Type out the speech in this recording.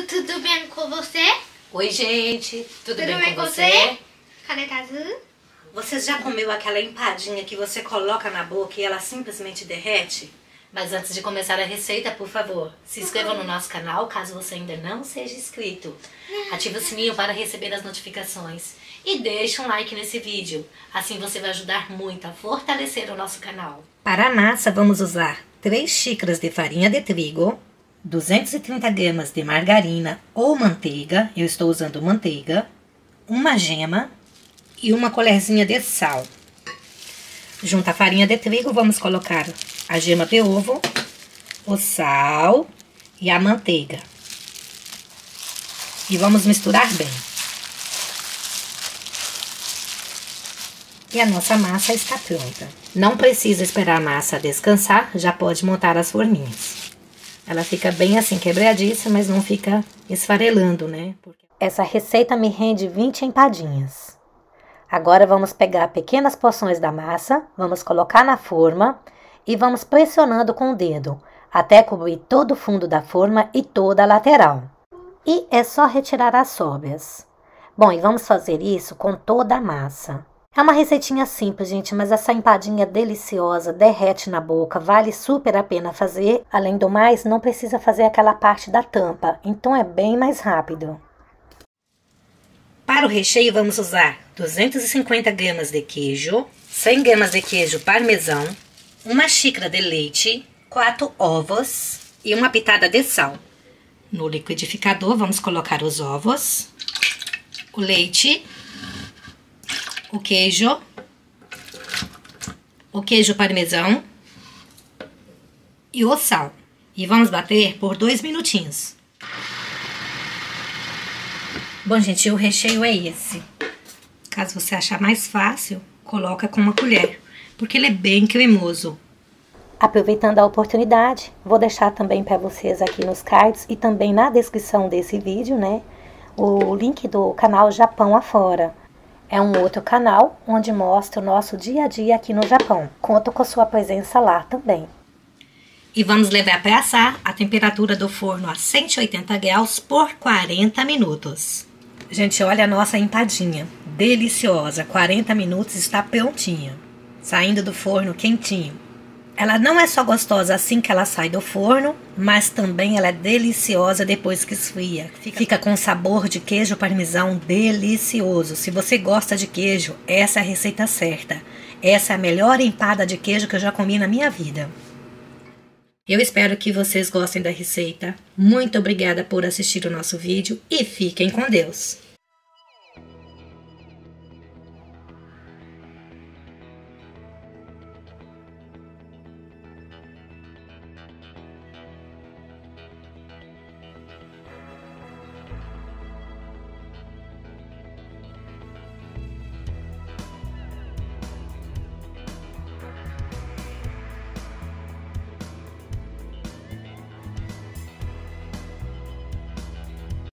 tudo bem com você? Oi, gente, tudo bem com você? Caneta azul. Você já comeu aquela empadinha que você coloca na boca e ela simplesmente derrete? Mas antes de começar a receita, por favor, se inscreva no nosso canal, caso você ainda não seja inscrito. Ative o sininho para receber as notificações. E deixe um like nesse vídeo, assim você vai ajudar muito a fortalecer o nosso canal. Para a massa, vamos usar 3 xícaras de farinha de trigo, 230 gramas de margarina ou manteiga, eu estou usando manteiga, uma gema e uma colherzinha de sal. Junto à farinha de trigo, vamos colocar a gema de ovo, o sal e a manteiga. E vamos misturar bem. E a nossa massa está pronta. Não precisa esperar a massa descansar, já pode montar as forminhas. Ela fica bem assim quebradiça, mas não fica esfarelando, né? Essa receita me rende 20 empadinhas. Agora vamos pegar pequenas porções da massa, vamos colocar na forma e vamos pressionando com o dedo, até cobrir todo o fundo da forma e toda a lateral. E é só retirar as sobras. Bom, e vamos fazer isso com toda a massa. É uma receitinha simples, gente, mas essa empadinha deliciosa, derrete na boca, vale super a pena fazer. Além do mais, não precisa fazer aquela parte da tampa, então é bem mais rápido. Para o recheio, vamos usar 250 gramas de queijo, 100 gramas de queijo parmesão, uma xícara de leite, 4 ovos e uma pitada de sal. No liquidificador, vamos colocar os ovos, o leite, o queijo parmesão e o sal. E vamos bater por 2 minutinhos. Bom, gente, o recheio é esse. Caso você achar mais fácil, coloca com uma colher, porque ele é bem cremoso. Aproveitando a oportunidade, vou deixar também para vocês aqui nos cards e também na descrição desse vídeo, né, o link do canal Japão Afora. É um outro canal onde mostra o nosso dia a dia aqui no Japão. Conto com a sua presença lá também. E vamos levar para assar a temperatura do forno a 180 graus por 40 minutos. Gente, olha a nossa empadinha. Deliciosa. 40 minutos está prontinha. Saindo do forno quentinho. Ela não é só gostosa assim que ela sai do forno, mas também ela é deliciosa depois que esfria. Fica com sabor de queijo parmesão delicioso. Se você gosta de queijo, essa é a receita certa. Essa é a melhor empada de queijo que eu já comi na minha vida. Eu espero que vocês gostem da receita. Muito obrigada por assistir o nosso vídeo e fiquem com Deus!